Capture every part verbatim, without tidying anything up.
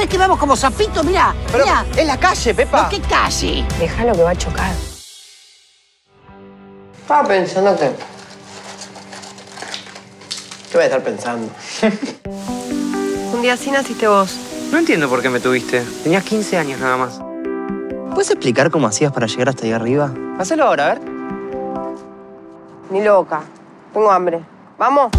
¿Ves que vamos como zapitos? Mirá, Pero mirá. es la calle, Pepa. ¿No, qué calle? Déjalo que va a chocar. Estaba pensando que... ¿Qué voy a estar pensando? Un día así naciste vos. No entiendo por qué me tuviste. Tenías quince años nada más. ¿Puedes explicar cómo hacías para llegar hasta ahí arriba? Hacelo ahora, a ver. Ni loca. Tengo hambre. ¿Vamos?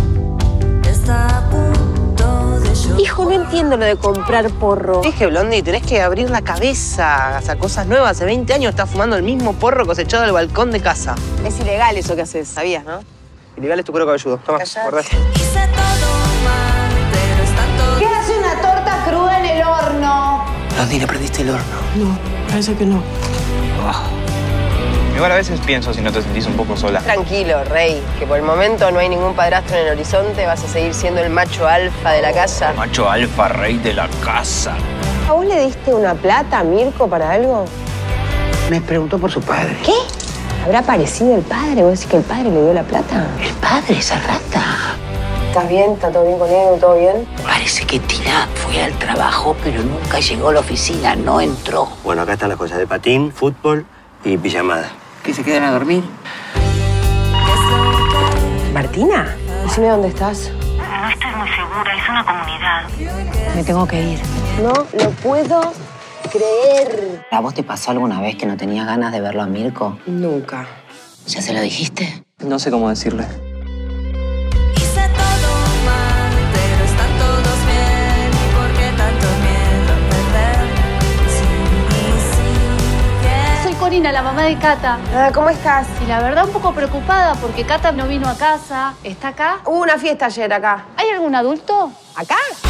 Hijo, no entiendo lo de comprar porro. Dije, Blondie, tenés que abrir la cabeza, hacer cosas nuevas. Hace veinte años estás fumando el mismo porro cosechado del balcón de casa. Es ilegal eso que haces, ¿sabías, no? Ilegal es tu cuero cabelludo. Toma, guardá. ¿Qué hace una torta cruda en el horno? Blondie, ¿le prendiste el horno? No, parece que no. Igual a veces pienso si no te sentís un poco sola. Tranquilo, Rey, que por el momento no hay ningún padrastro en el horizonte. Vas a seguir siendo el macho alfa de la casa. Macho alfa, rey de la casa. ¿A vos le diste una plata a Mirko para algo? Me preguntó por su padre. ¿Qué? ¿Habrá aparecido el padre? ¿Vos decís que el padre le dio la plata? El padre, esa rata. ¿Estás bien? ¿Está todo bien con él? ¿Todo bien? Parece que Tina fue al trabajo, pero nunca llegó a la oficina, no entró. Bueno, acá están las cosas de patín, fútbol y pijamada. ¿Que se quedan a dormir? ¿Martina? Decime dónde estás. No estoy muy segura, es una comunidad. Me tengo que ir. No lo puedo creer. ¿A vos te pasó alguna vez que no tenías ganas de verlo a Mirko? Nunca. ¿Ya se lo dijiste? No sé cómo decirle. Hice todo mal, pero están todos bien. ¿Y por qué tanto miedo a perder? Sí, sí, Soy Corina, la mamá de Cata. Ah, ¿cómo estás? Y la verdad un poco preocupada porque Cata no vino a casa. ¿Está acá? Hubo una fiesta ayer acá. ¿Hay algún adulto? ¿Acá?